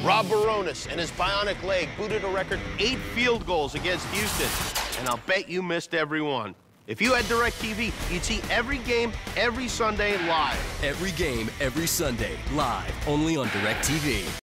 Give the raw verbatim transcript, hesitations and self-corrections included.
Rob Bironas and his bionic leg booted a record eight field goals against Houston, and I'll bet you missed every one. If you had DirecTV, you'd see every game, every Sunday live. Every game, every Sunday, live, only on DirecTV.